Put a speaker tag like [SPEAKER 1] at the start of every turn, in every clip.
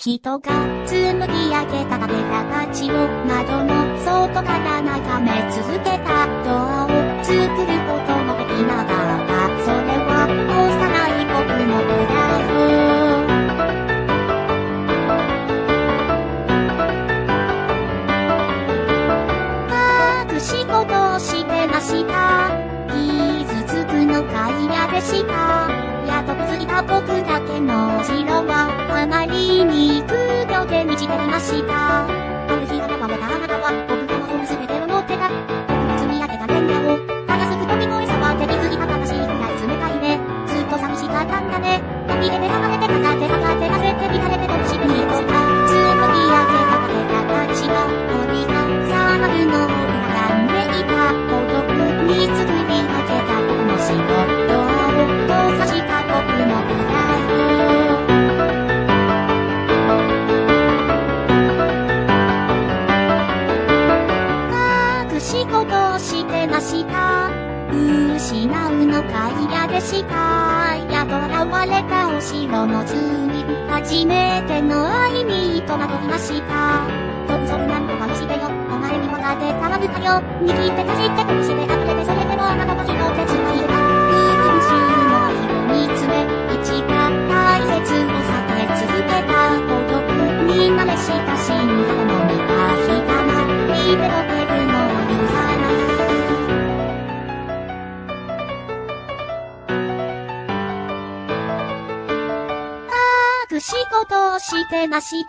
[SPEAKER 1] 人が紡ぎ上げた壁たちを窓の外から眺め続けた。ドアを作ることもできなかった。それは幼い僕のプライド。隠し事をしてました。傷つくのが嫌でした。やっと気づいた僕だけの城はあまりに苦行で満ちていました。ある日現れたあなたは僕が望む全てを持ってた。僕の積み上げたレンガをたやすく飛び越え触って気づいた悲しいくらい冷たいね。ずっと寂しかったんだね。飛び出て離れて飾って上がって焦って乱れて飛びしてに落ちた。紡ぎ上げた壁たちが森が騒ぐのを恨んでいた。孤独に作り上げた僕の城。ドアを閉ざした僕のプライド。隠し事をしてました。失うのが嫌でした。やっと現れたお城の住人。初めての愛に戸惑いました。どうぞなんとかよしてよ。お前にもだってたまるかよ。握ってかじってこして溢れてそれでもあなたと拾ってつないでた。群衆の愛を見つめ一番大切を避け続けた。孤独に慣れ親しんだこの身がひたまりで溶けるのを許さない。隠し事をしてました。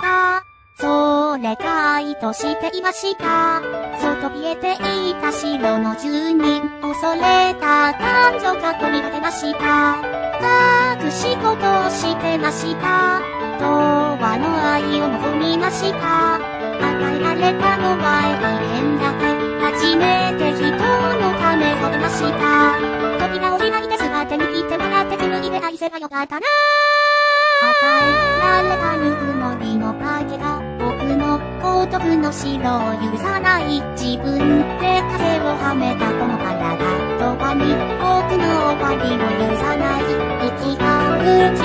[SPEAKER 1] それが意図していました。外見えていた城の住人。恐れた感情が飛び出てました。隠し事をしてました。永遠の愛を望みました。与えられたのは永遠だけ。初めて人のためを出ました。扉を開いて全て握ってもらって紡ぎで愛せばよかったな。与えられたぬくもりの影が僕の孤独の城を許さない。自分で風をはめたこの体とはに僕の終わりを許さない。生きがう